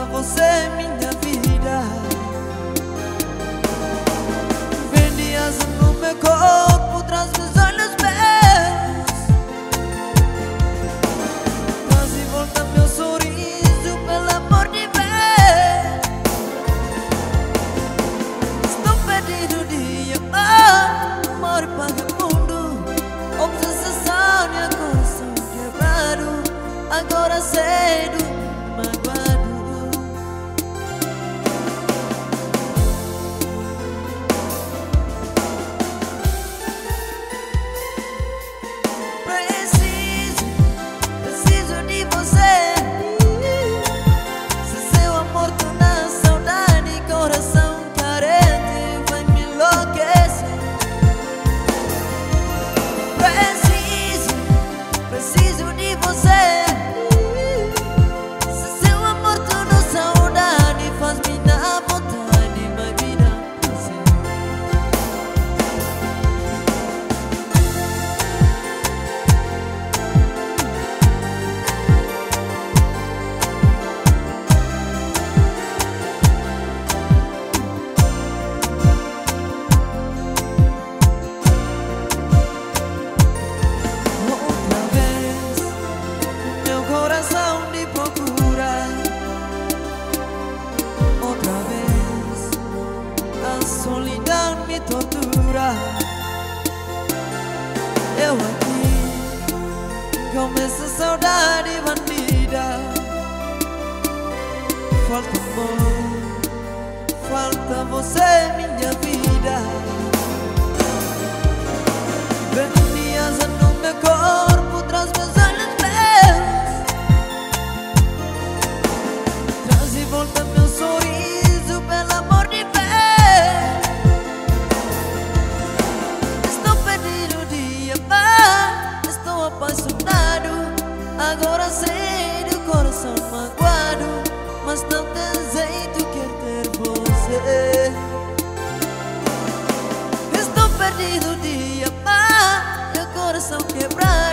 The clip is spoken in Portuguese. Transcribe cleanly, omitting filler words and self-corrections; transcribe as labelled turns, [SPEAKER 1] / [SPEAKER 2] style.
[SPEAKER 1] você, minha vida. Vendias no meu corpo, traz meus olhos meus. Traz de volta meu sorriso, pelo amor de Deus. Estou perdido de amor, vagabundo, obsessão e coração quebrado. Agora cedo, magoado. Preciso de você. Se seu amor tornar saudade, coração carente vai me enlouquecer. Preciso de você. Solidão me tortura. Eu aqui com essa saudade bandida. Falta amor, falta você, minha vida. Vendias no meu corpo, traz meus olhos meus. Traz de volta meu sorriso, pelo amor de Deus. Apaixonado, agora sei do coração magoado, mas não tem jeito, quer ter você. Estou perdido de amar, meu coração quebrado.